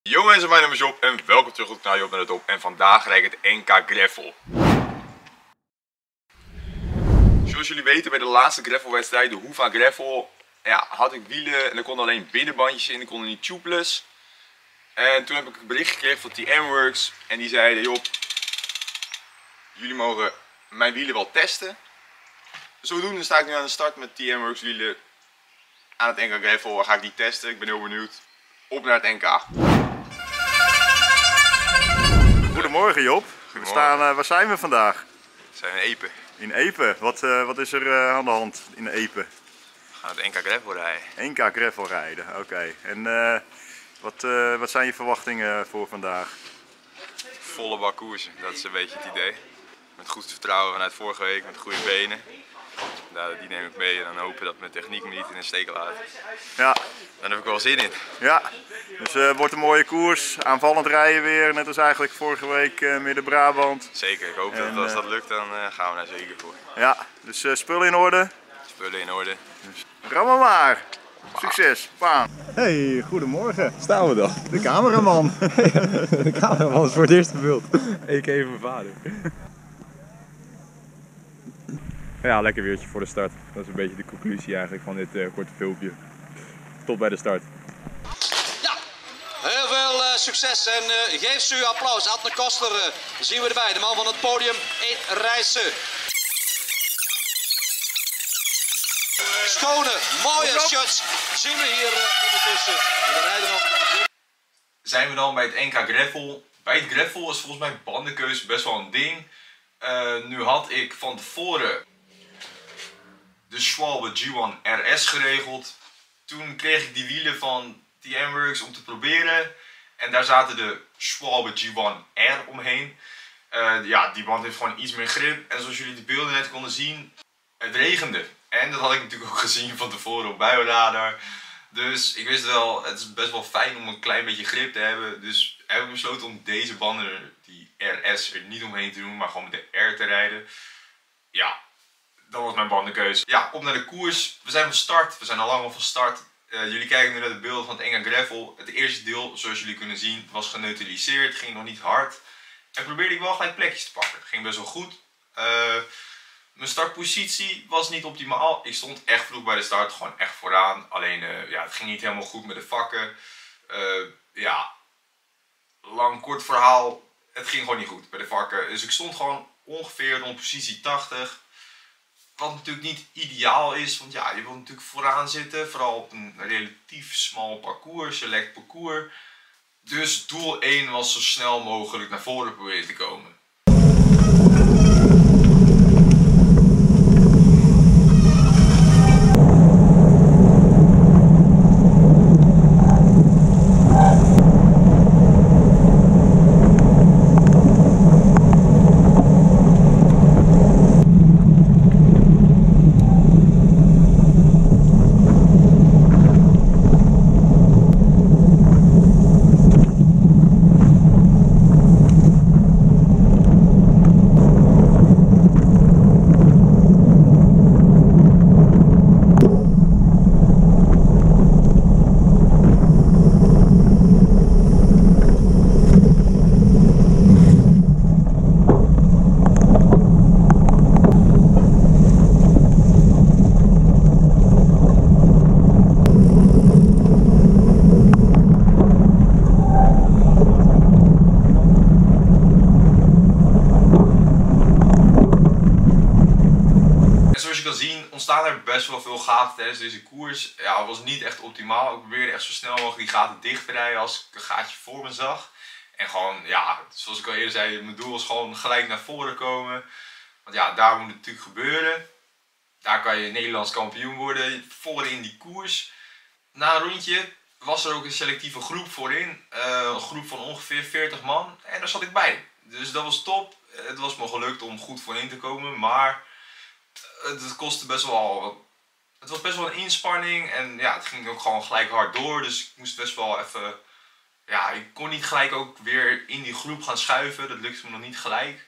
Yo mensen, mijn naam is Job en welkom terug op het kanaal Job naar de Top. En vandaag rijd ik het NK Gravel. Zoals jullie weten, bij de laatste gravelwedstrijd, de Hoofa Gravel, had ik wielen en er konden alleen binnenbandjes in, ik kon niet tubeless. En toen heb ik een bericht gekregen van TM Works en die zeiden: Job, jullie mogen mijn wielen wel testen. Zodoende sta ik nu aan de start met TM Works wielen aan het NK Gravel. Ga ik die testen, ik ben heel benieuwd. Op naar het NK. Goedemorgen Job. We staan, waar zijn we vandaag? We zijn in Epe. In Epe. Wat is er aan de hand in Epe? We gaan het NK Gravel rijden. NK Gravel rijden, oké. En wat zijn je verwachtingen voor vandaag? Volle bak koersen, dat is een beetje het idee. Met goed vertrouwen vanuit vorige week, met goede benen. Die neem ik mee en dan hopen dat mijn techniek me niet in de steek laat. Ja. Daar heb ik wel zin in. Ja, dus het wordt een mooie koers. Aanvallend rijden weer, net als eigenlijk vorige week Midden-Brabant. Zeker, ik hoop dat als dat lukt, dan gaan we daar zeker voor. Ja, dus spullen in orde? Spullen in orde. Dus, rammen maar! Succes! Baan! Hey, goedemorgen! Staan we dan? De cameraman! De cameraman is voor het eerst in beeld. Ik even mijn vader. Ja, lekker weertje voor de start. Dat is een beetje de conclusie eigenlijk van dit korte filmpje. Tot bij de start. Ja, heel veel succes en geef ze uw applaus. Adne Koster zien we erbij, de man van het podium in Rijssen. Schone, mooie shots zien we hier ondertussen. We rijden nog. Zijn we dan bij het NK Gravel. Bij het Gravel is volgens mij bandenkeuze best wel een ding. Nu had ik van tevoren de Schwalbe G1 RS geregeld. Toen kreeg ik die wielen van TM Works om te proberen. En daar zaten de Schwalbe G1 R omheen. Die band heeft gewoon iets meer grip. En zoals jullie de beelden net konden zien, het regende. En dat had ik natuurlijk ook gezien van tevoren op Buienradar. Dus ik wist wel, het is best wel fijn om een klein beetje grip te hebben. Dus heb ik besloten om deze banden, die RS, er niet omheen te doen, maar gewoon met de R te rijden. Ja, dat was mijn bandenkeuze. Ja, op naar de koers. We zijn van start. We zijn al lang al van start. Jullie kijken nu naar de beelden van het NK Gravel. Het eerste deel, zoals jullie kunnen zien, was geneutraliseerd. Ging nog niet hard. En probeerde ik wel gelijk plekjes te pakken. Ging best wel goed. Mijn startpositie was niet optimaal. Ik stond echt vroeg bij de start. Gewoon echt vooraan. Alleen, het ging niet helemaal goed met de vakken. Lang kort verhaal. Het ging gewoon niet goed bij de vakken. Dus ik stond gewoon ongeveer rond positie 80. Wat natuurlijk niet ideaal is, want ja, je wilt natuurlijk vooraan zitten, vooral op een relatief smal parcours, select parcours. Dus doel 1 was zo snel mogelijk naar voren proberen te komen. Ontstaan er best wel veel gaten tijdens deze koers. Ja, het was niet echt optimaal. Ik probeerde echt zo snel mogelijk die gaten dicht te rijden als ik een gaatje voor me zag. En gewoon, zoals ik al eerder zei, mijn doel was gewoon gelijk naar voren komen. Want ja, daar moet het natuurlijk gebeuren. Daar kan je Nederlands kampioen worden, voorin die koers. Na een rondje was er ook een selectieve groep voorin. Een groep van ongeveer 40 man. En daar zat ik bij. Dus dat was top. Het was me gelukt om goed voorin te komen, maar het kostte best wel. Het was best wel een inspanning en ja, het ging ook gewoon gelijk hard door. Dus ik moest best wel even. Ja, ik kon niet gelijk ook weer in die groep gaan schuiven. Dat lukte me nog niet gelijk.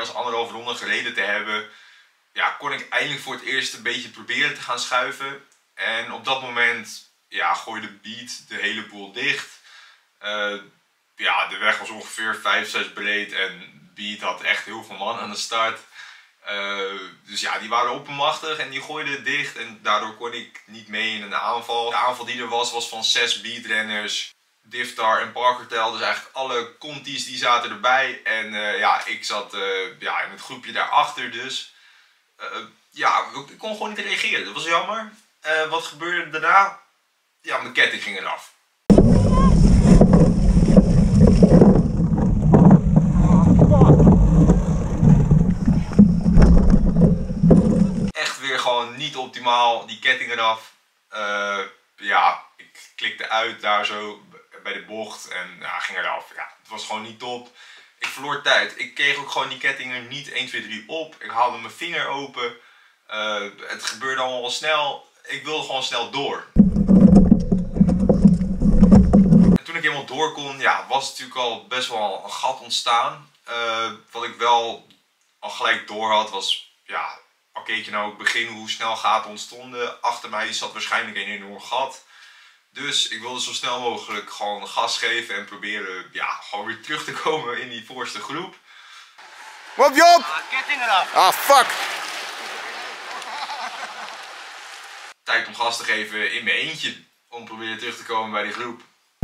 dan 1,5 ronde gereden te hebben, ja, kon ik eindelijk voor het eerst een beetje proberen te gaan schuiven. En op dat moment, ja, gooide Beat de hele boel dicht. Ja, de weg was ongeveer 5-6 breed en Beat had echt heel veel man aan de start. Dus ja, die waren oppermachtig en die gooiden het dicht en daardoor kon ik niet mee in een aanval. De aanval die er was van 6 Beat-renners, Diftar en Parkertel, dus eigenlijk alle Conti's die zaten erbij. En ja, ik zat ja, in het groepje daarachter, dus ja, ik kon gewoon niet reageren. Dat was jammer. Wat gebeurde daarna? Ja, mijn ketting ging eraf. Echt weer gewoon niet optimaal, die ketting eraf. Ja, ik klikte uit daar zo bij de bocht en ja, ging eraf. Ja, het was gewoon niet top. Ik verloor tijd. Ik kreeg ook gewoon die ketting er niet 1, 2, 3 op. Ik haalde mijn vinger open. Het gebeurde allemaal wel snel. Ik wilde gewoon snel door. En toen ik helemaal door kon, ja, was natuurlijk al best wel een gat ontstaan. Wat ik wel al gelijk door had, was, ja, al keek je nou ook begin hoe snel gaten ontstonden. Achter mij zat waarschijnlijk een enorm gat. Dus ik wilde zo snel mogelijk gewoon gas geven en proberen, ja, gewoon weer terug te komen in die voorste groep. Wop Job! Ketting eraf. Ah, fuck! Tijd om gas te geven in mijn eentje, om proberen terug te komen bij die groep.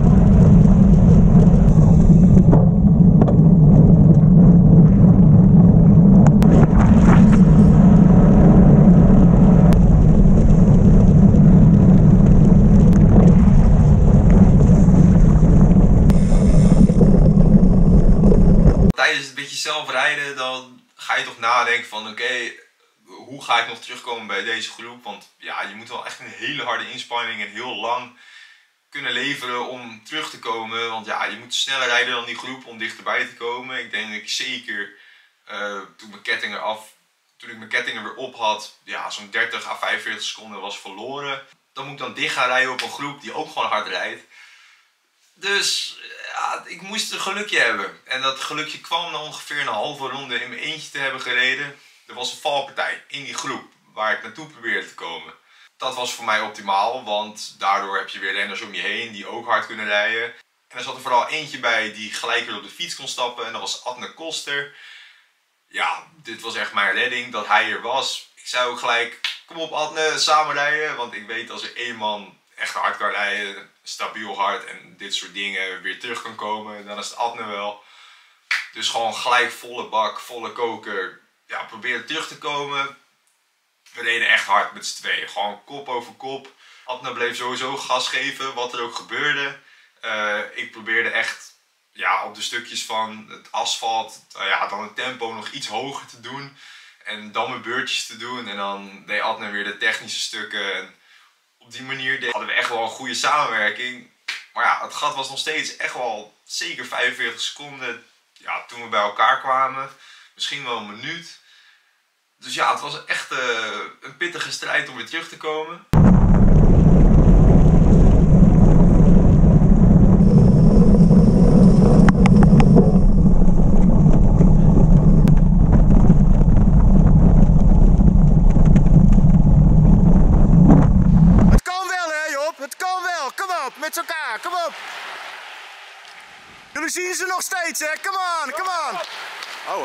Tijdens het beetje zelf rijden, dan ga je toch nadenken van oké, hoe ga ik nog terugkomen bij deze groep? Want ja, je moet wel echt een hele harde inspanning en heel lang kunnen leveren om terug te komen. Want ja, je moet sneller rijden dan die groep om dichterbij te komen. Ik denk dat ik zeker toen ik mijn kettingen weer op had, ja, zo'n 30 à 45 seconden was verloren. Dan moet ik dan dicht gaan rijden op een groep die ook gewoon hard rijdt. Dus ja, ik moest een gelukje hebben. En dat gelukje kwam na ongeveer een halve ronde in mijn eentje te hebben gereden. Er was een valpartij in die groep waar ik naartoe probeerde te komen. Dat was voor mij optimaal, want daardoor heb je weer renners om je heen die ook hard kunnen rijden. En er zat er vooral eentje bij die gelijk weer op de fiets kon stappen en dat was Adne Koster. Ja, dit was echt mijn redding dat hij er was. Ik zei ook gelijk, kom op Adne, samen rijden. Want ik weet als er één man echt hard kan rijden, stabiel hard en dit soort dingen weer terug kan komen, dan is het Adne wel. Dus gewoon gelijk volle bak, volle koker, ja, proberen terug te komen. We reden echt hard met z'n tweeën, gewoon kop over kop. Adne bleef sowieso gas geven, wat er ook gebeurde. Ik probeerde echt, ja, op de stukjes van het asfalt, ja, dan het tempo nog iets hoger te doen. En dan mijn beurtjes te doen. En dan deed Adne weer de technische stukken. En op die manier hadden we echt wel een goede samenwerking. Maar ja, het gat was nog steeds echt wel zeker 45 seconden. Ja, toen we bij elkaar kwamen. Misschien wel een minuut. Dus ja, het was echt een pittige strijd om weer terug te komen. Het kan wel hè Job, het kan wel. Kom op, met elkaar, kom op. Jullie zien ze nog steeds hè, come on, come on. Oh.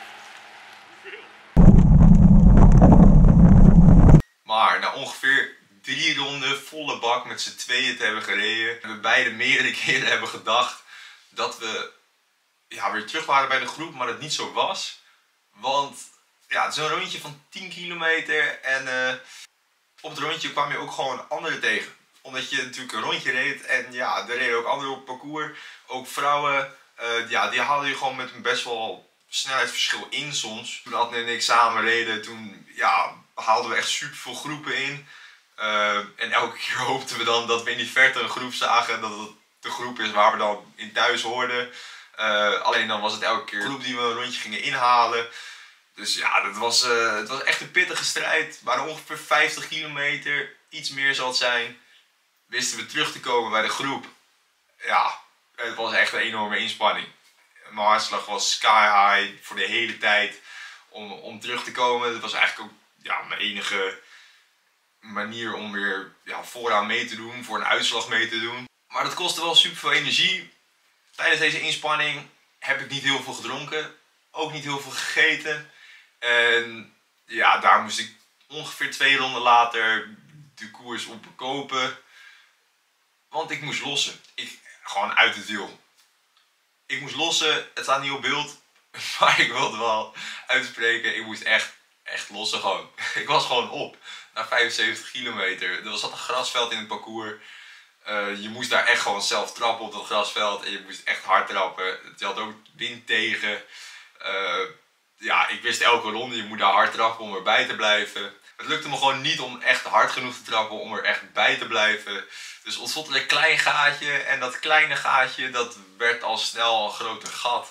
Maar na ongeveer 3 ronden volle bak met z'n tweeën te hebben gereden, hebben we beide meerdere keren hebben gedacht dat we, ja, weer terug waren bij de groep, maar dat niet zo was. Want ja, het is een rondje van 10 kilometer en op het rondje kwam je ook gewoon anderen tegen. Omdat je natuurlijk een rondje reed en ja, er reden ook anderen op het parcours. Ook vrouwen, ja, die haalden je gewoon met een best wel snelheidsverschil in soms. Toen Adne en ik samen reden, toen ja, haalden we echt super veel groepen in. En elke keer hoopten we dan dat we in die verte een groep zagen. Dat het de groep is waar we dan in thuis hoorden. Alleen dan was het elke keer een groep die we een rondje gingen inhalen. Dus ja, het was echt een pittige strijd. Het waren ongeveer 50 kilometer, iets meer zal het zijn. Wisten we terug te komen bij de groep. Ja, het was echt een enorme inspanning. Mijn hartslag was sky high voor de hele tijd om terug te komen. Dat was eigenlijk ook ja, mijn enige manier om weer vooraan mee te doen, voor een uitslag mee te doen. Maar dat kostte wel super veel energie. Tijdens deze inspanning heb ik niet heel veel gedronken, ook niet heel veel gegeten. En ja, daar moest ik ongeveer 2 ronden later de koers op bekopen. Want ik moest lossen. Gewoon uit het wiel. Ik moest lossen, het staat niet op beeld, maar ik wilde wel uitspreken. Ik moest echt lossen gewoon. Ik was gewoon op. Na 75 kilometer. Er zat een grasveld in het parcours. Je moest daar echt gewoon zelf trappen op dat grasveld. En je moest echt hard trappen. Je had ook wind tegen. Ja, ik wist elke ronde, je moet daar hard trappen om erbij te blijven. Het lukte me gewoon niet om echt hard genoeg te trappen om er echt bij te blijven. Dus ontstond er een klein gaatje. En dat kleine gaatje, dat werd al snel een groter gat.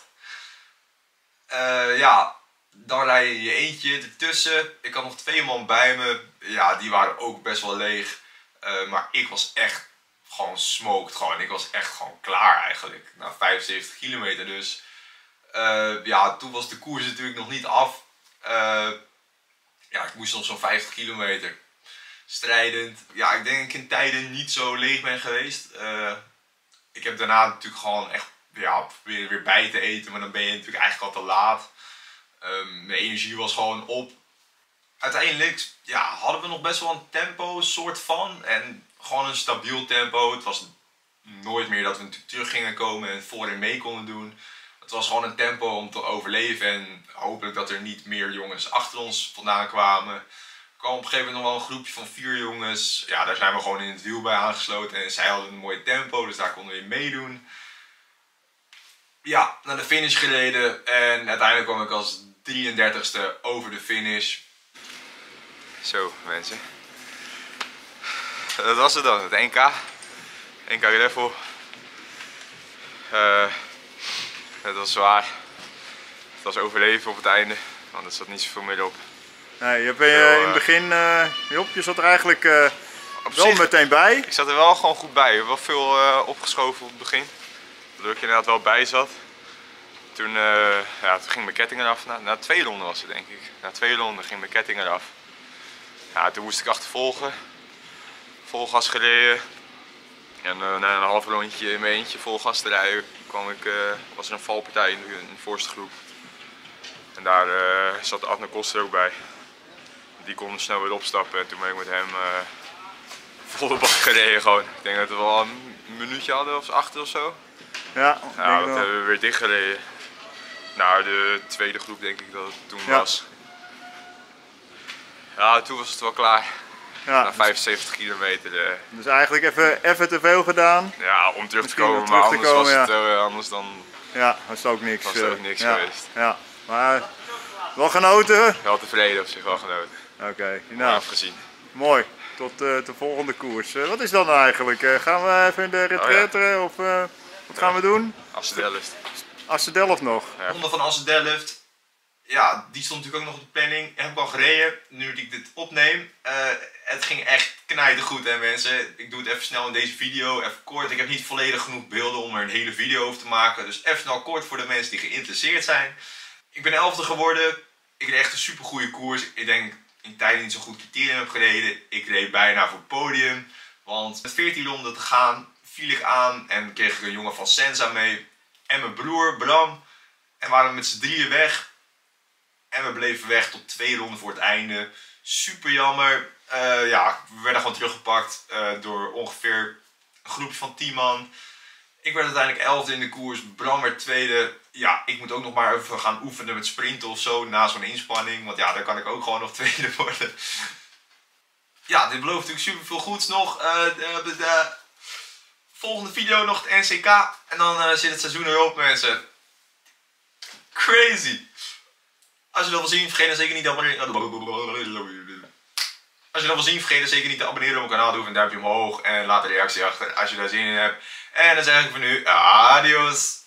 Ja, dan rij je je eentje ertussen. Ik had nog 2 man bij me. Ja, die waren ook best wel leeg. Maar ik was echt gewoon smoked. Gewoon. Ik was echt gewoon klaar eigenlijk. Na 75 kilometer dus. Ja, toen was de koers natuurlijk nog niet af. Ja, ik moest nog zo'n 50 kilometer. Strijdend. Ja, ik denk dat ik in tijden niet zo leeg ben geweest. Ik heb daarna natuurlijk gewoon echt weer bij te eten. Maar dan ben je natuurlijk eigenlijk al te laat. Mijn energie was gewoon op. Uiteindelijk hadden we nog best wel een tempo, soort van. En gewoon een stabiel tempo. Het was nooit meer dat we natuurlijk terug gingen komen en voorin mee konden doen. Het was gewoon een tempo om te overleven. En hopelijk dat er niet meer jongens achter ons vandaan kwamen. Er kwam op een gegeven moment nog wel een groepje van 4 jongens. Ja, daar zijn we gewoon in het wiel bij aangesloten. En zij hadden een mooi tempo, dus daar konden we in meedoen. Ja, naar de finish gereden. En uiteindelijk kwam ik als 33ste over de finish. Zo mensen. Dat was het dan, het NK. NK Gravel. Het was zwaar. Het was overleven op het einde, want er zat niet zoveel meer op. Nee, je bent in het begin, Job, je zat er eigenlijk wel meteen bij. Ik zat er wel gewoon goed bij. Ik heb wel veel opgeschoven op het begin. Waardoor ik inderdaad wel bij zat. Toen ging mijn ketting eraf. Na 2 ronden was het denk ik. Na 2 ronden ging mijn ketting eraf. Ja, toen moest ik achtervolgen. Vol gas gereden. En na een half rondje in mijn eentje vol gas te rijden was er een valpartij in de voorste groep. En daar zat Adne Koster ook bij. Die kon snel weer opstappen en toen ben ik met hem volle bak gereden gewoon. Ik denk dat we wel een minuutje hadden of 8 of zo. Ja, dat hebben we weer dichtgereden. Naar de tweede groep denk ik dat het toen was. Ja, toen was het wel klaar. Ja, na 75 kilometer. Dus eigenlijk even te veel gedaan. Ja, om terug te komen, maar anders was het anders dan. Ja, was het ook niks. Was het ook niks geweest. Ja, maar wel genoten. Wel tevreden op zich, wel genoten. Oké, nou. Afgezien. Mooi. Tot de volgende koers. Wat is dat nou eigenlijk? Gaan we even in de retraite of wat gaan we doen? Assen-Delft. Assen-Delft nog. De ronde van Assen-Delft. Ja, die stond natuurlijk ook nog op de planning. Heb ik al gereden, nu dat ik dit opneem. Het ging echt knijtergoed hè mensen. Ik doe het even snel in deze video, even kort. Ik heb niet volledig genoeg beelden om er een hele video over te maken. Dus even snel kort voor de mensen die geïnteresseerd zijn. Ik ben 11e geworden. Ik reed echt een super goede koers. Ik denk in tijden niet zo goed criterium heb gereden. Ik reed bijna voor het podium. Want met 14 ronden te gaan viel ik aan en kreeg ik een jongen van Senza mee. En mijn broer Bram. En waren we met z'n drieën weg. En we bleven weg tot 2 ronden voor het einde. Super jammer. Ja, we werden gewoon teruggepakt door ongeveer een groepje van 10 man. Ik werd uiteindelijk 11e in de koers. Bram werd 2e. Ja, ik moet ook nog maar even gaan oefenen met sprinten of zo na zo'n inspanning. Want ja, dan kan ik ook gewoon nog 2e worden. Ja, dit belooft natuurlijk super veel goeds nog. De volgende video nog het NCK. En dan zit het seizoen erop mensen. Crazy. Als je dat wil zien, vergeet dan zeker niet te abonneren. Als je dat wil zien, vergeet dan zeker niet te abonneren op mijn kanaal. Doe even een duimpje omhoog en laat een reactie achter als je daar zin in hebt. En dan zeg ik voor nu, adios.